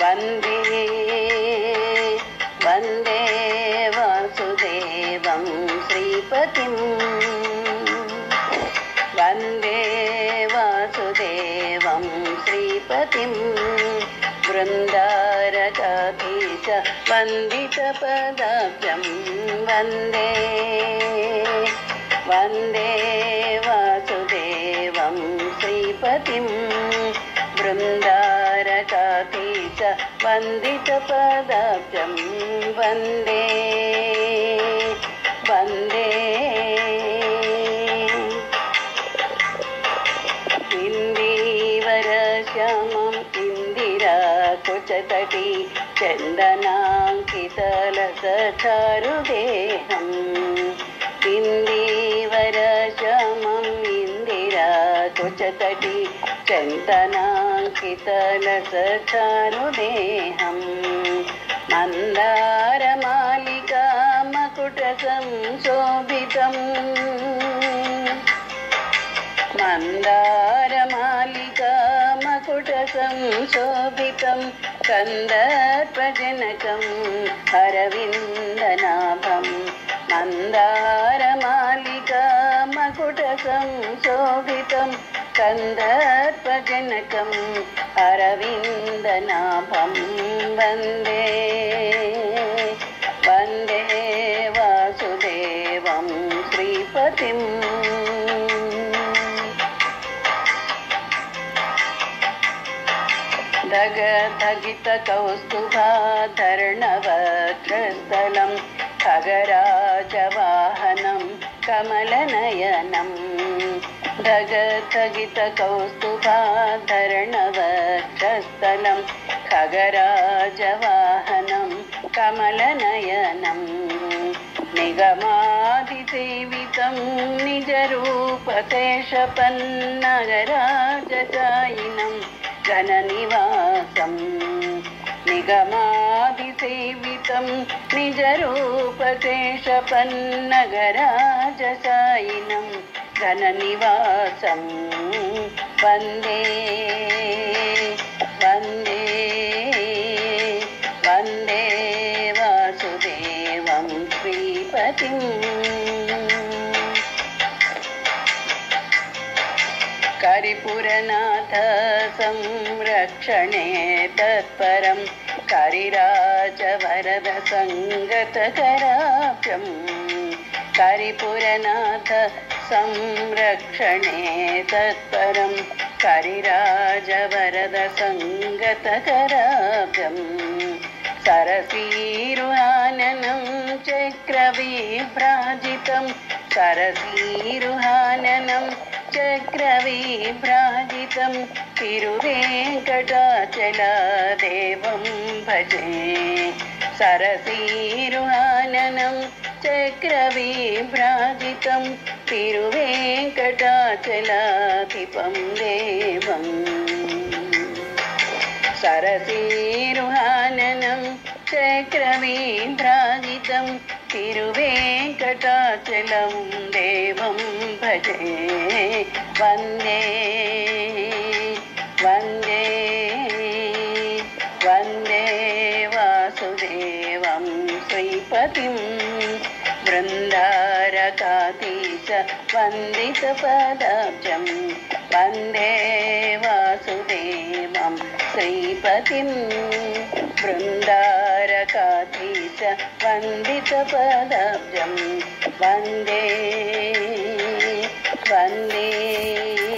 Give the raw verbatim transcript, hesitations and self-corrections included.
वन्दे वन्दे वासुदेवं श्रीपतिं वन्दे वासुदेवं श्रीपतिं वृन्दारकाधीश वन्दितपदाब्जं वन्दे वन्दे वासुदेवं श्रीपतिं वृन्दारकाधीश वन्दितपदाब्जं वन्दे वन्दे इन्दीवरश्यामम् इन्दिराकुचतटी चन्दनाङ्कितलसचारुदेहम् इन्दीवरश्यामम् इन्दिराकुचतटी चन्दनाङ्कितलसचारुदेहं मन्दारमालिका मकुटसंशोभितं मन्दारमालिका मकुटसंशोभितं कन्दर्पजनकम् अरविन्दनाभं मन्दारमालिका मकुटसंशोभितं कन्दर्पजनकम् अरविन्दनाभं वन्दे वन्दे वासुदेवं श्रीपतिं धगधगितकौस्तुभाधर्णवक्षस्थलं खगराजवाहनं कमलनयनं धगधगितकौस्तुभाधर्णवक्षस्थलं खगराजवाहनं कमलनयनं निगमादिसेवितं निजरूपकेशपन्नगराजचायिनं घननिवासं निगमादिसेवितं निजरूपकेशपन्नगराजचायिनं घननिवासं वन्दे वन्दे वन्दे वासुदेवं श्रीपतिं करिपुरनाथ संरक्षणे तत्परं करिराजवरद संगतकराभ्यं करिपुरनाथ संरक्षणे तत्परं करिराजवरद संगतकराभ्यं सरसीरुहाननं चक्रविभ्राजितं सरसीरुहाननं चक्रविभ्राजितं तिरुवेङ्कटाचलदेवं भजे सरसीरुहाननं चक्रविभ्राजितं तिरुवेङ्कटाचलाधिपं देवं सरसीरुहाननं चक्रविभ्राजितं तिरुवेङ्कटाचलं देवं भजे वन्दे वन्दे वन्दे वासुदेवं श्रीपतिं वृन्दारकाधीश वन्दितपदाब्जं वन्दे वासुदेवं श्रीपतिं वृन्दारकाधीश वन्दितपदाब्जं वन्दे वन्दे